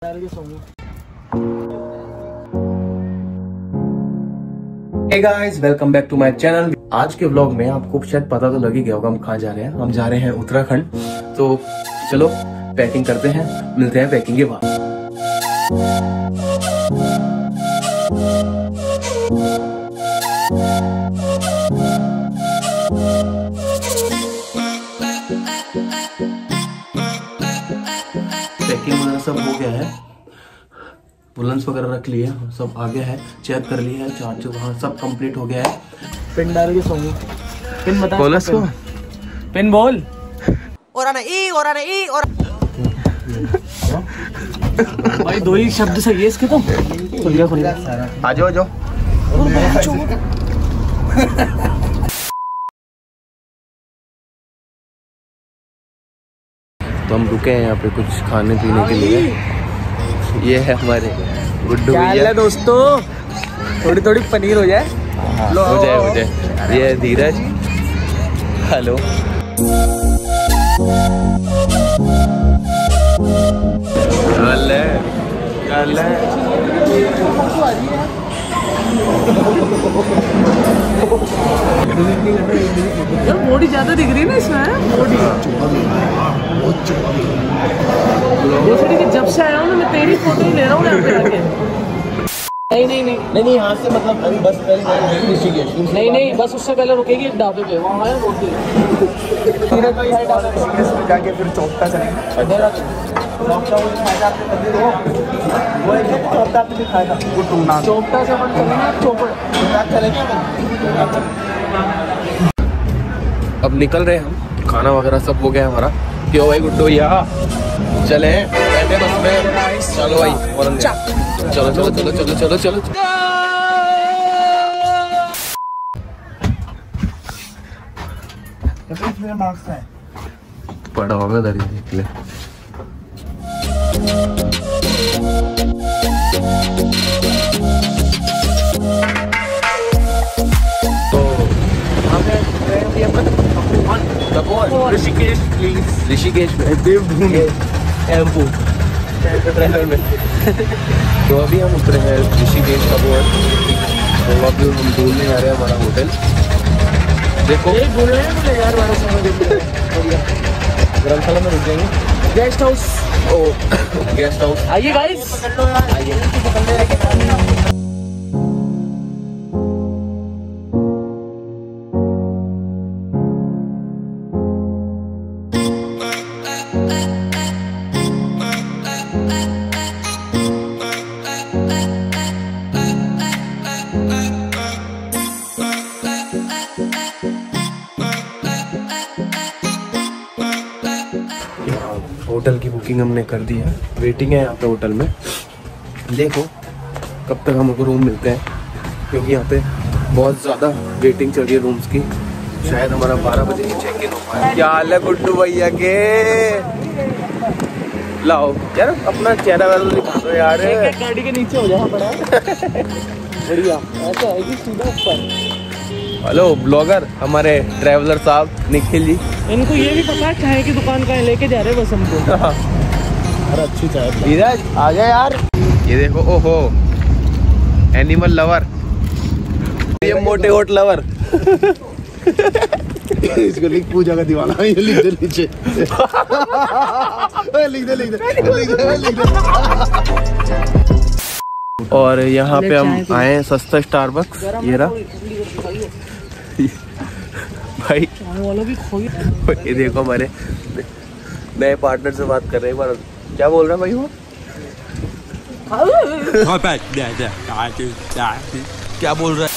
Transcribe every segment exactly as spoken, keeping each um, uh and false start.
Hey guys, welcome back to my channel। आज के vlog में आपको शायद पता तो लग ही गया होगा हम कहाँ जा रहे हैं। हम जा रहे हैं उत्तराखंड। तो चलो पैकिंग करते हैं, मिलते हैं पैकिंग के बाद। पैकिंग वगैरह सब हो गया है, बुलंस वगैरह रख लिए, सब आ गया है, चेक कर लिया है, चार्ज वहाँ सब कंप्लीट हो गया है। पिन डाल के सोंगे। पिन बता बोल इसको, पिन बोल। और आना ई और आना ई और भाई दो ही शब्द सही है इसके। तो खुल गया खुल गया। आ जाओ आ जाओ। तो हम रुके हैं यहाँ पे कुछ खाने पीने के लिए। ये है हमारे गुड्डू भैया। दोस्तों थोड़ी थोड़ी पनीर हो जाए। हो जाए हो जाए। ये है धीरज। हेलो। कल कल यार बॉडी ज्यादा दिख रही है ना इसमें। बॉडी दूसरी की जब से आया हूँ ना मैं तेरी फोटो ही ले रहा हूँ यहाँ पे आके। नहीं नहीं नहीं नहीं नहीं यहाँ से मतलब अभी बस पहले ऋषिकेश। नहीं नहीं बस उससे पहले रुकेगी एक ढाबे पे, वहाँ है रोटी। जाके फिर चौथा चलेंगे। चौपटा से अपन चलेंगे चौपड़ चलेंगे। अब निकल रहे हैं हम, खाना वगैरह सब हो गया हमारा। क्यों भाई गुड्डू यहाँ चले बैठे बस में। चलो भाई चलो चलो चलो चलो चलो चलो। पड़ा होगा दरी निकले। ऋषिकेश प्लीज। ऋषिकेश देवभूमि टेम्पू ट्रेवल में। तो अभी हम उतरे हैं ऋषिकेश का बोर्ड। तो अभी हम ढूंढने आ रहे हैं हमारा होटल। देखो धर्मशाला में रुक जाएंगे। Guest house. ओ गेस्ट हाउस। आइए गाइस आइए। होटल की बुकिंग हमने कर दी है, वेटिंग है यहाँ पे होटल में। देखो कब तक हमको रूम मिलते हैं, क्योंकि यहाँ पे बहुत ज़्यादा वेटिंग चल रही है रूम्स की। शायद हमारा बारह बजे ही चेक इन हो पाए। क्या हाल है गुड्डू भैया के? लाओ यार अपना चेहरा वाला दिखा दो यार। गाड़ी के नीचे हो जाना पड़ा। बढ़िया ऐसा है कि सीधा ऊपर। हेलो ब्लॉगर हमारे ट्रैवलर साहब निखिल जी। इनको ये भी पता है चाय की दुकान का लेके जा रहे हैं बस हमको। अरे अच्छी चाय। धीरज आ जा यार। ये देखो ओहो एनिमल लवर, ये मोटे होट लवर। इसको लिख पूजा का दीवाना। ये लिख दे नीचे। लिख दे लिख दे लिख दे लिख दे। और यहाँ पे हम आए हैं सस्ता स्टारबक्स। ये रहा भाई। ये देखो हमारे नए पार्टनर से बात कर रहे हैं। बार क्या बोल रहा है भाई वो? क्या बोल रहा है?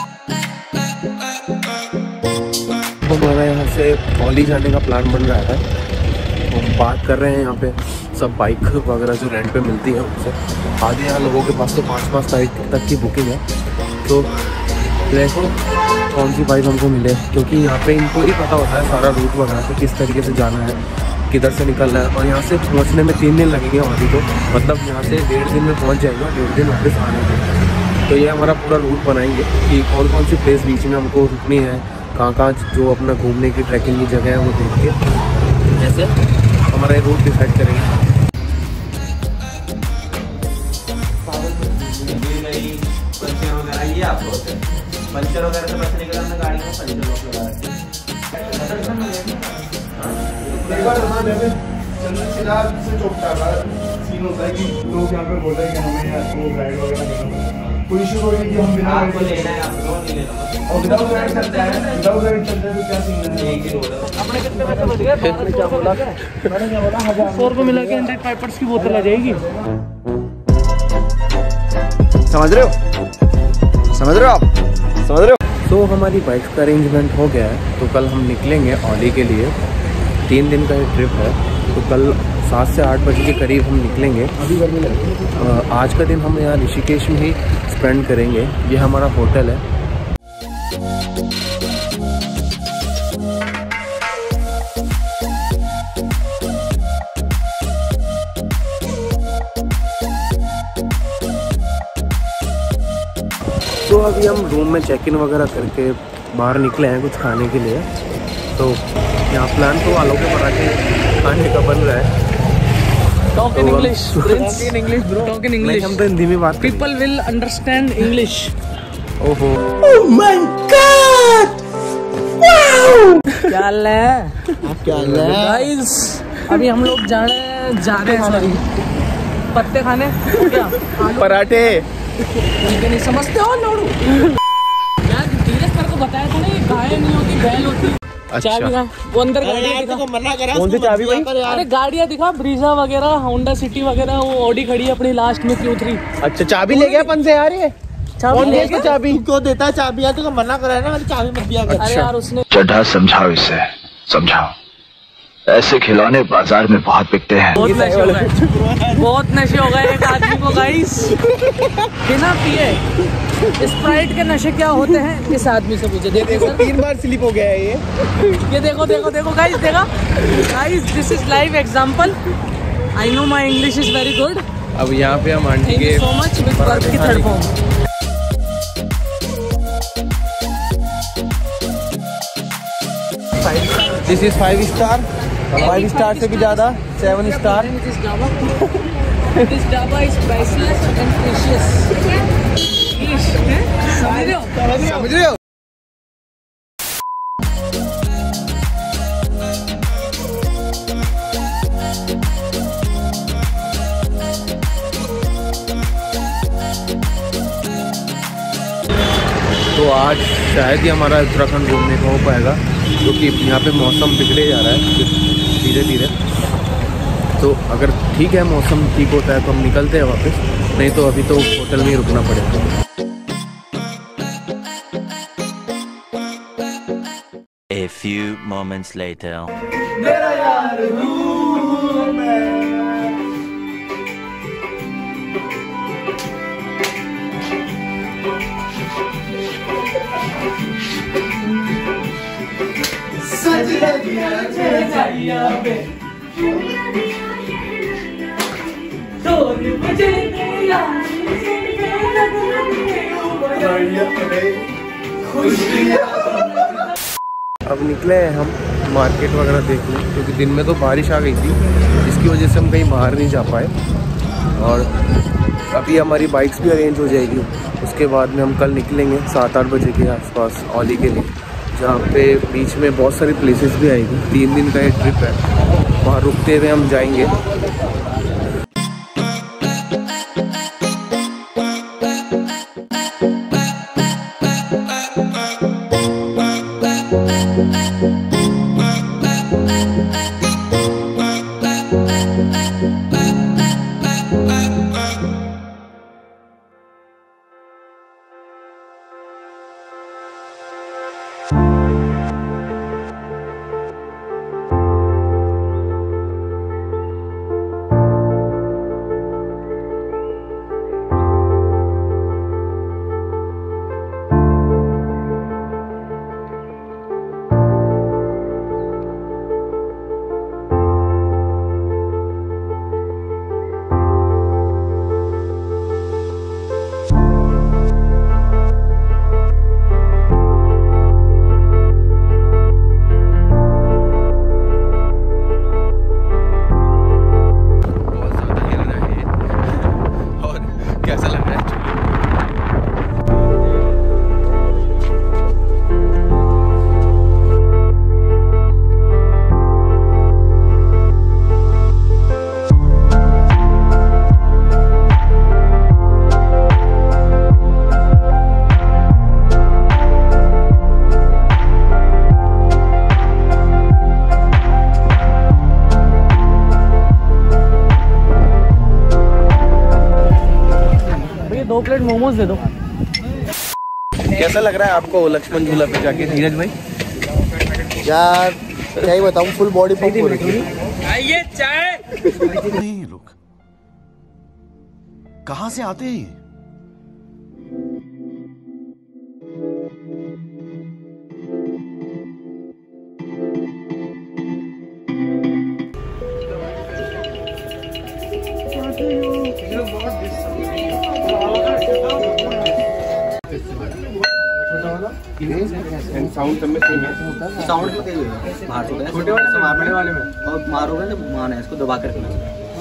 हमारा यहाँ से औली जाने का प्लान बन रहा था। हम बात कर रहे हैं यहाँ पे सब बाइक वगैरह जो रेंट पे मिलती है उनसे। आधे यहाँ लोगों के पास तो पाँच पाँच तारीख तक की बुकिंग है। तो देखो कौन सी बाइक हमको मिले, क्योंकि यहाँ पे इनको ही पता होता है सारा रूट वगैरह पे किस तरीके से जाना है, किधर से निकलना है। और यहाँ से पहुँचने में तीन दिन लगेंगे अभी तो, मतलब यहाँ से डेढ़ दिन में पहुँच जाएगा, डेढ़ दिन वापस आने में। तो ये हमारा पूरा रूट बनाएंगे कि कौन कौन सी प्लेस बीच में हमको रुकनी है, कहाँ कहाँ जो अपना घूमने की ट्रैकिंग की जगह है वो देख के ऐसे हमारा रूट डिसाइड करेंगे। ऑयलिंग पंचर वगैरह ये आपको होता है। पंचर वगैरह से बचने के लिए हमने गाड़ी में पंचर बॉक्स लगा रखे हैं। एक बार हमारे जैसे चंद्रशिला से चौकटा का सीन होता है कि लोग यहाँ पे बोलते हैं कि हमें यहाँ वो राइड वगैरह करना पड़ता है। कोई इशू कोई नहीं कि हम बिना आपको लेना है, आप लोन नहीं लेना। और विदाउट राइड चलता है, विदाउट राइड चलता है तो क्या सीन है? एक ही रोड है। अपने कितने पैसे बच गए? मैंने क्या बोला? मैंने क्या बोला? हजार सौ रुपये मिला के हंड्रेड पाइपर्स की बोतल आ जाएगी। समझ रहे हो समझ रहे हो आप समझ रहे हो। तो हमारी बाइक का अरेंजमेंट हो गया है, तो कल हम निकलेंगे औली के लिए। तीन दिन का ये ट्रिप है, तो कल सात से आठ बजे के करीब हम निकलेंगे। अ, आज का दिन हम यहाँ ऋषिकेश में ही स्पेंड करेंगे। ये हमारा होटल है। तो अभी हम रूम में चेक इन वगैरह करके बाहर निकले हैं कुछ खाने के लिए। तो यहाँ प्लान तो आलू के पराठे खाने का बन रहा है। Talk in English Prince, in English bro. Talk in नहीं, इंग्लिश। हम तो हिंदी में बात करेंगे। People will understand English. ओहो क्या है क्या है गाइस? अभी हम लोग जा रहे हैं जा रहे हैं सॉरी पत्ते खाने। क्या पराठे उनके नहीं समझते हो लोड़ू? यार धीरज सर को बताया था ना, ये गाय नहीं होती बैल होती। अच्छा। चाबी कहाँ? वो अंदर गाड़ियाँ दिखा। कौन सी चाबी भाई? अरे गाड़ियाँ दिखा, ब्रीजा वगैरह, होंडा सिटी वगैरह। वो ऑडी खड़ी है अपनी लास्ट में क्यू थ्री। अच्छा, चाबी ले गया अपन से यार ये। चाबी ले के चाबी क्यों देता है चाबी? यार तुमको मना करा है ना, मैंने चाबी मत दिया कर। अरे यार उसने चड्ढा समझाओ इसे, समझाओ। ऐसे खिलौने बाजार में बहुत बिकते हैं। बहुत नशे हो गए, बहुत नशे हो गए एक आदमी को गाइस। बिना पिए स्प्राइट के नशे क्या होते हैं इस आदमी से पूछे। देखो तीन बार स्लिप हो गया है ये। ये देखो देखो देखो गाइस, देखा guys, this is live example. I know my English is very good. अब यहाँ पे हम आंटी थैंक के you so much with work की third form. This is five star, five star से भी ज्यादा, seven star. This Java, this Java is priceless and precious. Ish, हैं? समझ रहे हो? समझ रहे हो? तो आज शायद ही हमारा उत्तराखंड घूमने का हो पाएगा, क्योंकि यहाँ पे मौसम बिगड़े जा रहा है धीरे धीरे। तो अगर ठीक है, मौसम ठीक होता है तो हम निकलते हैं वापस, नहीं तो अभी तो होटल में ही रुकना पड़ेगा। A few moments later. अब निकले हैं हम मार्केट वगैरह देखने, क्योंकि दिन में तो बारिश आ गई थी, जिसकी वजह से हम कहीं बाहर नहीं जा पाए। और अभी हमारी बाइक्स भी अरेंज हो जाएगी। उसके बाद में हम कल निकलेंगे सात आठ बजे के आसपास औली के लिए, जहाँ पे बीच में बहुत सारी प्लेसेस भी आएगी। तीन दिन का ये ट्रिप है, वहाँ रुकते हुए हम जाएंगे। दो प्लेट मोमोज दे दो। कैसा लग रहा है आपको लक्ष्मण झूला पे जाके धीरज भाई? यार क्या ही बताऊँ, फुल बॉडी पंप हो रही है। आइए चाय। नहीं ये लोग कहाँ से आते हैं ये? साउंड में साउंड में बाहर छोटे वाले से मारने वाले में और मारोगे तो मारना है इसको दबा कर रखना।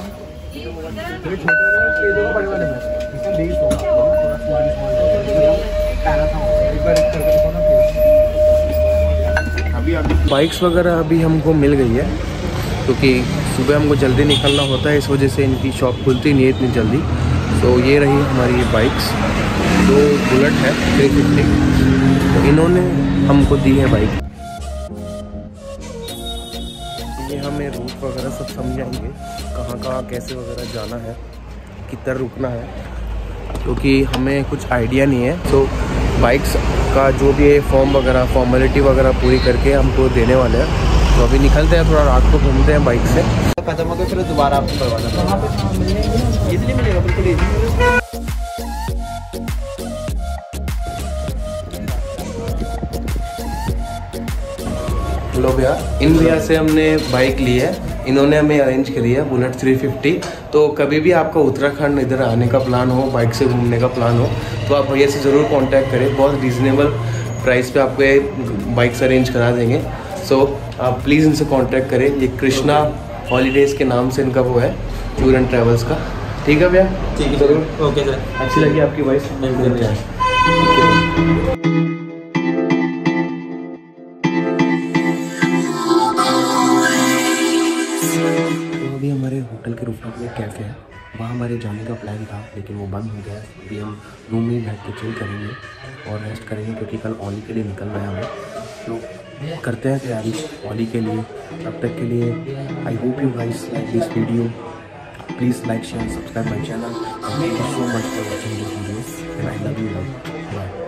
बाइक्स वगैरह अभी हमको मिल गई है क्योंकि सुबह हमको जल्दी निकलना होता है, इस वजह से इनकी शॉप खुलती नहीं है इतनी जल्दी। तो ये रही हमारी ये बाइक्स, दो बुलेट है थ्री फिफ्टी, तो इन्होंने हमको दी है बाइक। ये हमें रूट वगैरह सब समझाएंगे, कहाँ कहाँ कैसे वगैरह जाना है, किधर रुकना है, क्योंकि हमें कुछ आइडिया नहीं है। तो बाइक्स का जो भी है फॉर्म वगैरह फॉर्मेलिटी वगैरह पूरी करके हमको देने वाले हैं। तो अभी निकलते हैं, थोड़ा रात को घूमते हैं बाइक से। खत्म हो गया फिर दोबारा आपको करवाना इजीली मिलेगा, बिल्कुल इजी। हेलो भैया, इन भैया से हमने बाइक ली है, इन्होंने हमें अरेंज करी है बुलेट थ्री फिफ्टी। तो कभी भी आपका उत्तराखंड इधर आने का प्लान हो, बाइक से घूमने का प्लान हो, तो आप भैया से ज़रूर कांटेक्ट करें। बहुत रीज़नेबल प्राइस पे आपको ये बाइक्स अरेंज करा देंगे। सो so, आप प्लीज़ इनसे कांटेक्ट करें। ये कृष्णा हॉलीडेज़ के नाम से इनका वो है, टूर एंड ट्रैवल्स का। ठीक है भैया? ठीक है ज़रूर। ओके सर, अच्छी लगी आपकी वॉइस? अभी हमारे होटल के रूफटॉप में कैफ़े है, वहाँ हमारे जाने का प्लान था लेकिन वो बंद हो गया। अभी हम रूम में बैठ के चिल करेंगे और रेस्ट करेंगे क्योंकि कल ओली के लिए निकलना है हमें। तो करते हैं तैयारी ओली के लिए। तब तक के लिए I hope you guys like this video. Please like share subscribe my channel. Thank you so much for watching this video and I love you love. Bye.